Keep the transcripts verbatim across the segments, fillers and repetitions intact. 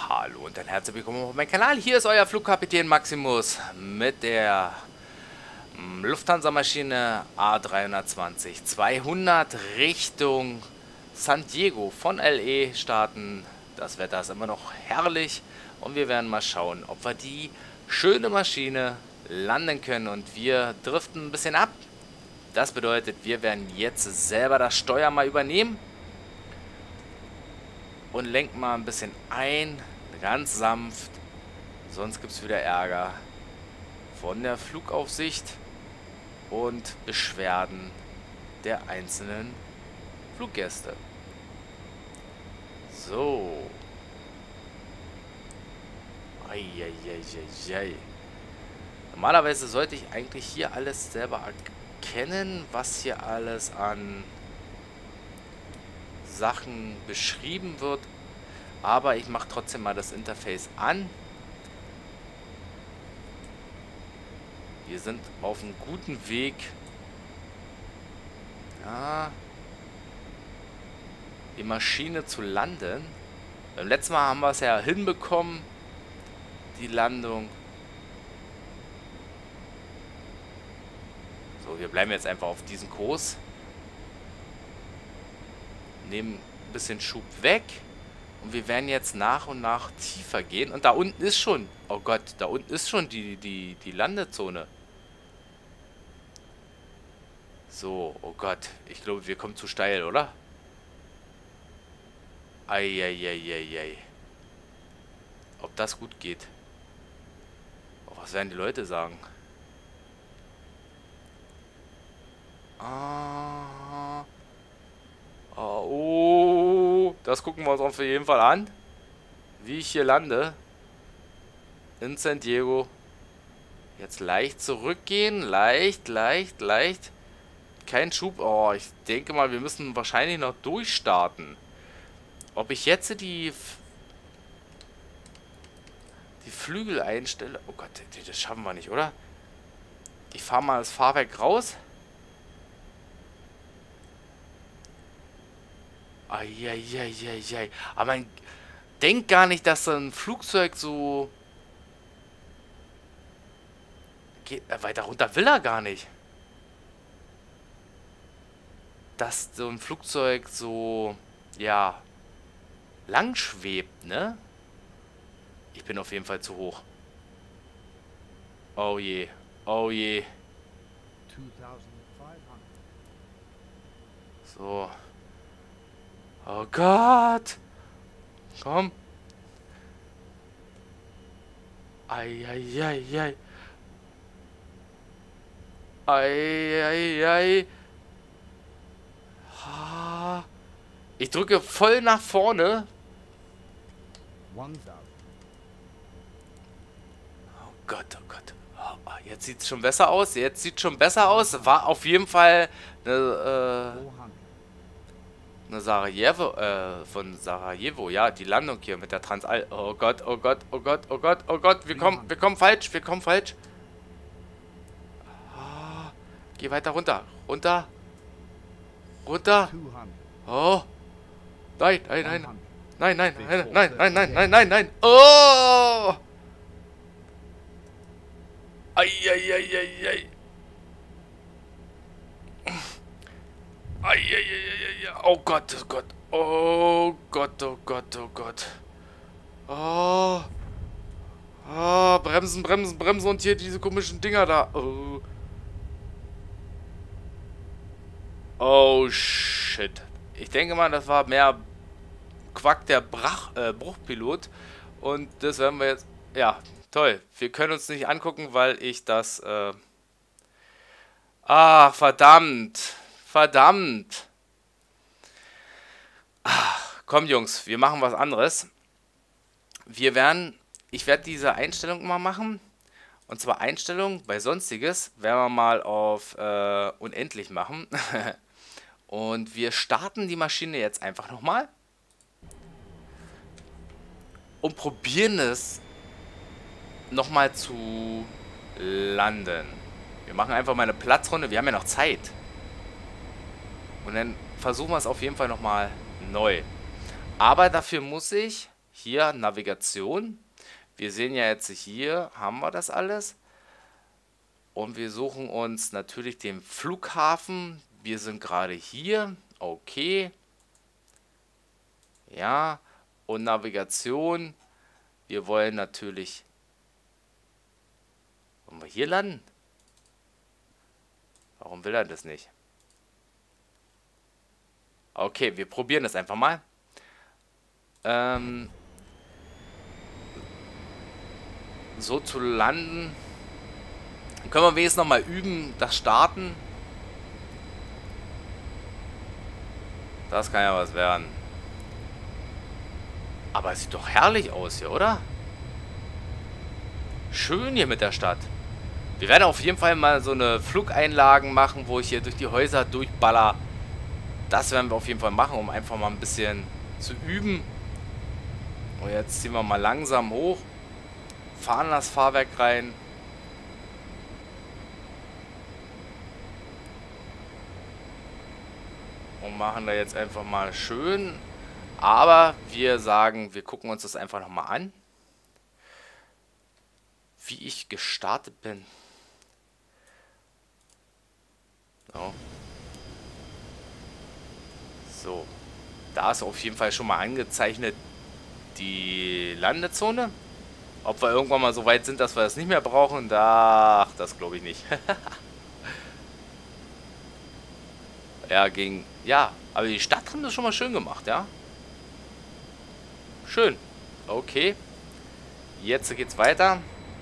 Hallo und ein herzlich willkommen auf meinem Kanal. Hier ist euer Flugkapitän Maximus mit der mm, Lufthansa-Maschine A dreihundertzwanzig zweihundert Richtung San Diego. Von L A starten. Das Wetter ist immer noch herrlich und wir werden mal schauen, ob wir die schöne Maschine landen können. Und wir driften ein bisschen ab. Das bedeutet, wir werden jetzt selber das Steuer mal übernehmen. Und lenkt mal ein bisschen ein, ganz sanft, sonst gibt es wieder Ärger von der Flugaufsicht und Beschwerden der einzelnen Fluggäste. So. Eieieiei. Normalerweise sollte ich eigentlich hier alles selber erkennen, was hier alles an Sachen beschrieben wird, aber ich mache trotzdem mal das Interface an. Wir sind auf einem guten Weg, ja, die Maschine zu landen. Beim letzten Mal haben wir es ja hinbekommen, die Landung. So, wir bleiben jetzt einfach auf diesem Kurs. Nehmen ein bisschen Schub weg und wir werden jetzt nach und nach tiefer gehen. Und da unten ist schon, oh Gott, da unten ist schon die, die, die Landezone. So, oh Gott, ich glaube, wir kommen zu steil, oder? Eieieiei. Ob das gut geht? Oh, was werden die Leute sagen? Ah... Oh, das gucken wir uns auf jeden Fall an. Wie ich hier lande. In San Diego. Jetzt leicht zurückgehen. Leicht, leicht, leicht. Kein Schub. Oh, ich denke mal, wir müssen wahrscheinlich noch durchstarten. Ob ich jetzt die... Die Flügel einstelle... Oh Gott, das schaffen wir nicht, oder? Ich fahre mal das Fahrwerk raus. Eieieiei. Aber man denkt gar nicht, dass so ein Flugzeug so... Geht, äh, weiter runter will er gar nicht. Dass so ein Flugzeug so... Ja... lang schwebt, ne? Ich bin auf jeden Fall zu hoch. Oh je. Oh je. So... Oh Gott! Komm! Eieieiei! Eieiei! Ich drücke voll nach vorne. Oh Gott, oh Gott. Oh, jetzt sieht es schon besser aus. Jetzt sieht es schon besser aus. War auf jeden Fall eine, äh, eine Sarajevo, äh, von Sarajevo, ja, die Landung hier mit der Transall. Oh Gott, oh Gott, oh Gott, oh Gott, oh Gott, wir kommen, wir kommen falsch, wir kommen falsch. Oh, geh weiter runter, runter, runter. Oh, nein, nein, nein, nein, nein, nein, nein, nein, nein, nein, nein, nein, nein. Oh, eieieiei. Oh Gott, oh Gott. Oh Gott, oh Gott, oh Gott. Oh. Oh, bremsen, bremsen, bremsen und hier diese komischen Dinger da. Oh. Oh, shit. Ich denke mal, das war mehr Quack der Brach, äh, Bruchpilot. Und das werden wir jetzt... Ja, toll. Wir können uns nicht angucken, weil ich das... Äh Ach, verdammt. Verdammt. Ach, komm, Jungs, wir machen was anderes. Wir werden, ich werde diese Einstellung mal machen. Und zwar Einstellung bei Sonstiges werden wir mal auf äh, unendlich machen. Und wir starten die Maschine jetzt einfach nochmal. Und probieren es nochmal zu landen. Wir machen einfach mal eine Platzrunde. Wir haben ja noch Zeit. Und dann versuchen wir es auf jeden Fall nochmal neu. Aber dafür muss ich Hier Navigation. Wir sehen ja jetzt hier, haben wir das alles. Und wir suchen uns natürlich den Flughafen. Wir sind gerade hier. Okay. Ja. Und Navigation. Wir wollen natürlich... Wollen wir hier landen? Warum will er das nicht? Okay, wir probieren das einfach mal. Ähm... So zu landen. Dann können wir wenigstens nochmal üben, das Starten. Das kann ja was werden. Aber es sieht doch herrlich aus hier, oder? Schön hier mit der Stadt. Wir werden auf jeden Fall mal so eine Flugeinlagen machen, wo ich hier durch die Häuser durchballer. Das werden wir auf jeden Fall machen, um einfach mal ein bisschen zu üben. Und jetzt ziehen wir mal langsam hoch. Fahren das Fahrwerk rein. Und machen da jetzt einfach mal schön. Aber wir sagen, wir gucken uns das einfach nochmal an. Wie ich gestartet bin. So. So. Da ist auf jeden Fall schon mal angezeichnet die Landezone. Ob wir irgendwann mal so weit sind, dass wir das nicht mehr brauchen, da, ach, das glaube ich nicht. Ja, gegen, ja, aber die Stadt haben das schon mal schön gemacht, ja. Schön. Okay. Jetzt geht's weiter.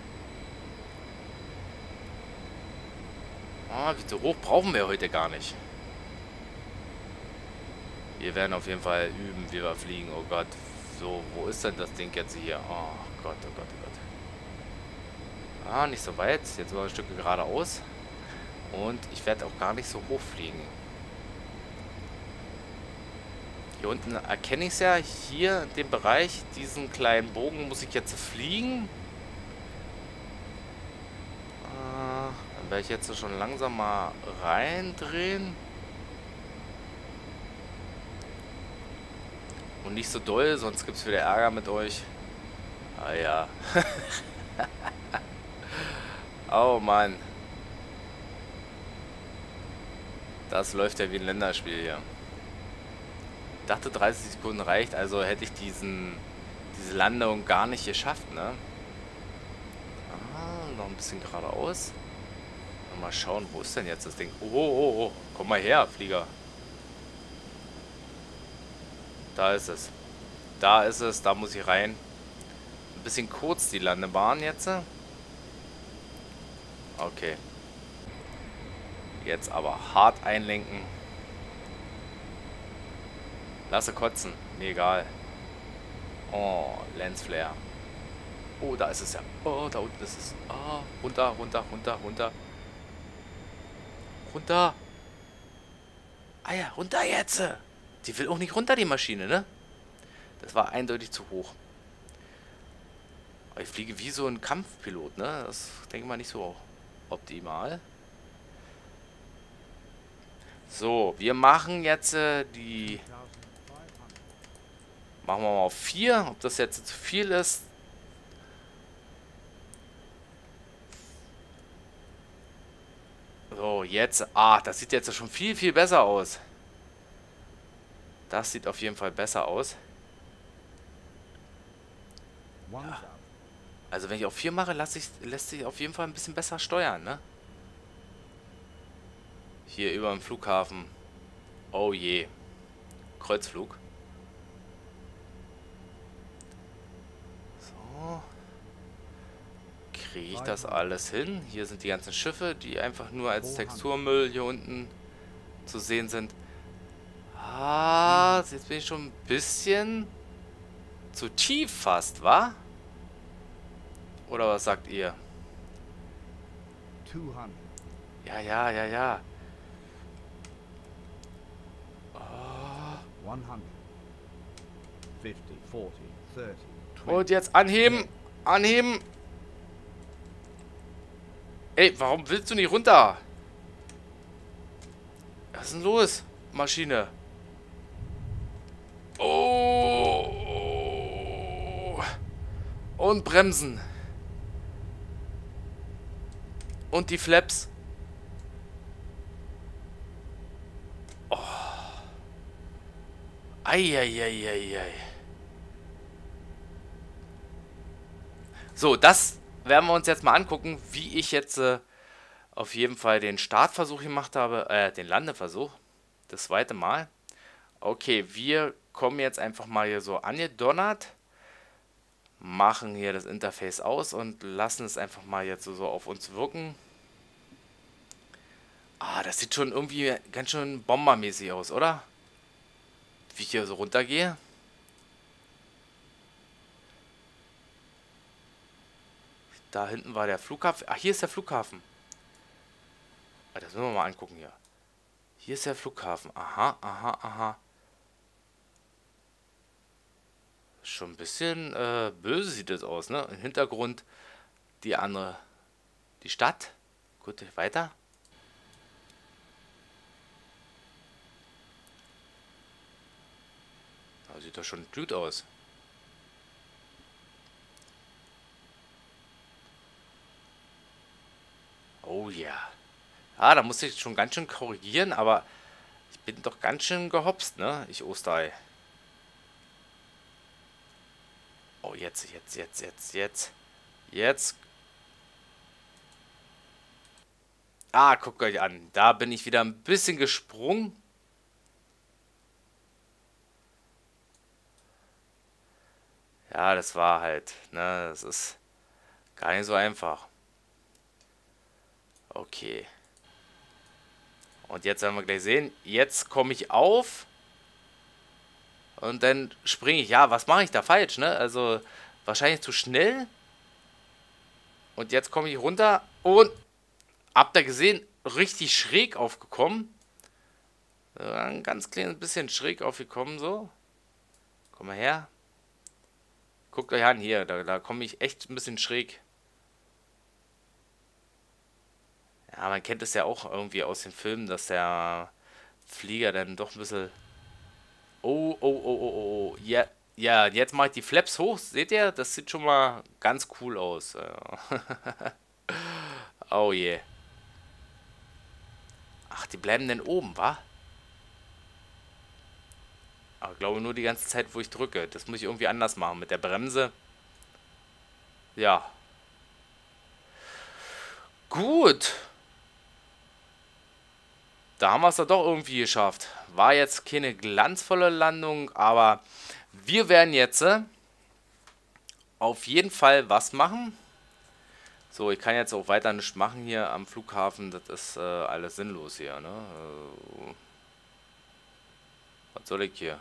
Ah, wie so hoch brauchen wir heute gar nicht. Wir werden auf jeden Fall üben, wie wir fliegen. Oh Gott. So, wo ist denn das Ding jetzt hier? Oh Gott, oh Gott, oh Gott. Ah, nicht so weit. Jetzt nur ein Stück geradeaus. Und ich werde auch gar nicht so hoch fliegen. Hier unten erkenne ich es ja. Hier in dem Bereich, diesen kleinen Bogen muss ich jetzt fliegen. Äh, dann werde ich jetzt schon langsam mal reindrehen. Und nicht so doll, sonst gibt es wieder Ärger mit euch. Ah ja. Oh Mann. Das läuft ja wie ein Länderspiel hier. Ich dachte dreißig Sekunden reicht, also hätte ich diesen diese Landung gar nicht geschafft, ne? Ah, noch ein bisschen geradeaus. Mal schauen, wo ist denn jetzt das Ding? Oh, oh, oh, komm mal her, Flieger. Da ist es. Da ist es, da muss ich rein. Ein bisschen kurz die Landebahn jetzt. Okay. Jetzt aber hart einlenken. Lasse kotzen. Mir egal. Oh, Lensflare. Oh, da ist es ja. Oh, da unten ist es. Ah, runter, runter, runter, runter. Runter. Ah ja, runter jetzt. Die will auch nicht runter, die Maschine, ne? Das war eindeutig zu hoch. Aber ich fliege wie so ein Kampfpilot, ne? Das denke ich mal nicht so optimal. So, wir machen jetzt äh, die... Machen wir mal auf vier. Ob das jetzt zu viel ist. So, jetzt... Ah, das sieht jetzt schon viel, viel besser aus. Das sieht auf jeden Fall besser aus. Ja. Also wenn ich auf vier mache, lasse ich, lässt sich auf jeden Fall ein bisschen besser steuern, ne? Hier über dem Flughafen. Oh je. Kreuzflug. So. Kriege ich das alles hin? Hier sind die ganzen Schiffe, die einfach nur als Texturmüll hier unten zu sehen sind. Ah, jetzt bin ich schon ein bisschen zu tief fast, wa? Oder was sagt ihr? Ja, ja, ja, ja. Oh. Und jetzt anheben. Anheben. Ey, warum willst du nicht runter? Was ist denn los, Maschine? Oh. Und bremsen. Und die Flaps. Oh. Eieieiei. So, das werden wir uns jetzt mal angucken, wie ich jetzt äh, auf jeden Fall den Startversuch gemacht habe, äh, den Landeversuch. Das zweite Mal. Okay, wir kommen jetzt einfach mal hier so angedonnert, machen hier das Interface aus und lassen es einfach mal jetzt so, so auf uns wirken. Ah, das sieht schon irgendwie ganz schön bombermäßig aus, oder? Wie ich hier so runtergehe. Da hinten war der Flughafen. Ach, hier ist der Flughafen. Ah, das müssen wir mal angucken hier. Hier ist der Flughafen. Aha, aha, aha. Schon ein bisschen äh, böse sieht das aus, ne? Im Hintergrund die andere, die Stadt. Gut, weiter. Da sieht doch schon gut aus. Oh ja. Yeah. Ah, da muss ich schon ganz schön korrigieren, aber ich bin doch ganz schön gehopst, ne? Ich Osterei. Oh, jetzt, jetzt, jetzt, jetzt, jetzt. Jetzt. Ah, guckt euch an. Da bin ich wieder ein bisschen gesprungen. Ja, das war halt, ne? Das ist gar nicht so einfach. Okay. Und jetzt werden wir gleich sehen. Jetzt komme ich auf. Und dann springe ich. Ja, was mache ich da falsch, ne? Also, wahrscheinlich zu schnell. Und jetzt komme ich runter. Und habt ihr gesehen, richtig schräg aufgekommen. Ein ganz kleines bisschen schräg aufgekommen, so. Komm mal her. Guckt euch an, hier. Da, da komme ich echt ein bisschen schräg. Ja, man kennt es ja auch irgendwie aus den Filmen, dass der Flieger dann doch ein bisschen... Oh, oh, oh, oh, oh, oh. Ja, ja, jetzt mache ich die Flaps hoch. Seht ihr? Das sieht schon mal ganz cool aus. Oh je. Yeah. Ach, die bleiben denn oben, wa? Aber ich glaube nur die ganze Zeit, wo ich drücke. Das muss ich irgendwie anders machen mit der Bremse. Ja. Gut. Da haben wir es doch irgendwie geschafft. War jetzt keine glanzvolle Landung, aber wir werden jetzt äh, auf jeden Fall was machen. So, ich kann jetzt auch weiter nichts machen hier am Flughafen. Das ist äh, alles sinnlos hier, ne? Äh, was soll ich hier?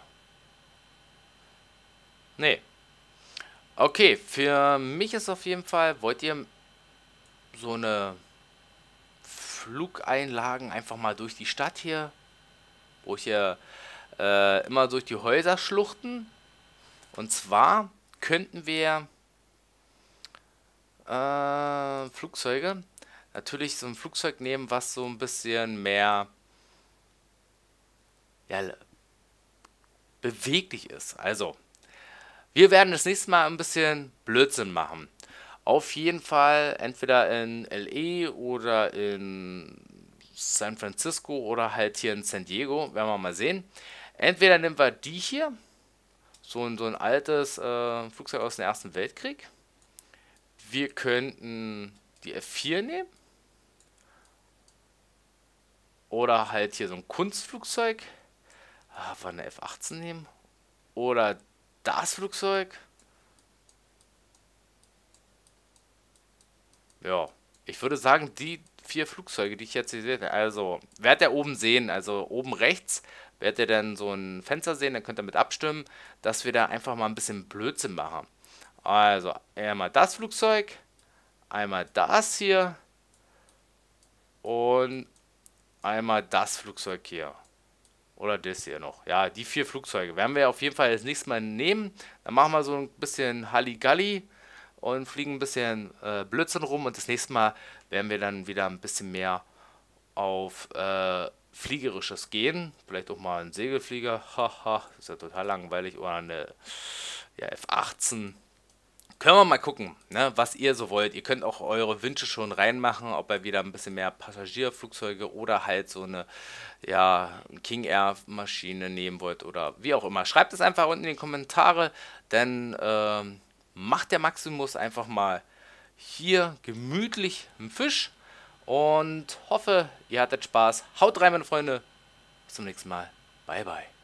Nee. Okay, für mich ist auf jeden Fall, wollt ihr so eine Flugeinlagen einfach mal durch die Stadt hier, wo ich hier äh, immer durch die Häuser schluchten. Und zwar könnten wir äh, Flugzeuge, natürlich so ein Flugzeug nehmen, was so ein bisschen mehr ja, beweglich ist. Also, wir werden das nächste Mal ein bisschen Blödsinn machen. Auf jeden Fall entweder in L A oder in San Francisco oder halt hier in San Diego, werden wir mal sehen. Entweder nehmen wir die hier, so ein, so ein altes äh, Flugzeug aus dem Ersten Weltkrieg. Wir könnten die F vier nehmen. Oder halt hier so ein Kunstflugzeug. Ah, wollen wir eine F achtzehn nehmen? Oder das Flugzeug. Ja, ich würde sagen, die vier Flugzeuge, die ich jetzt hier sehe, also, werdet ihr oben sehen, also oben rechts, werdet ihr dann so ein Fenster sehen, dann könnt ihr mit abstimmen, dass wir da einfach mal ein bisschen Blödsinn machen. Also, einmal das Flugzeug, einmal das hier und einmal das Flugzeug hier. Oder das hier noch. Ja, die vier Flugzeuge werden wir auf jeden Fall das nächste Mal nehmen. Dann machen wir so ein bisschen Halligalli und fliegen ein bisschen äh, Blödsinn rum. Und das nächste Mal werden wir dann wieder ein bisschen mehr auf äh, Fliegerisches gehen. Vielleicht auch mal ein Segelflieger. Haha, ist ja total langweilig. Oder eine ja, F achtzehn. können wir mal gucken, ne, was ihr so wollt. Ihr könnt auch eure Wünsche schon reinmachen, ob ihr wieder ein bisschen mehr Passagierflugzeuge oder halt so eine, ja, King Air Maschine nehmen wollt oder wie auch immer. Schreibt es einfach unten in die Kommentare, denn ähm, macht der Maximus einfach mal hier gemütlich einen Fisch und hoffe, ihr hattet Spaß. Haut rein, meine Freunde. Bis zum nächsten Mal. Bye, bye.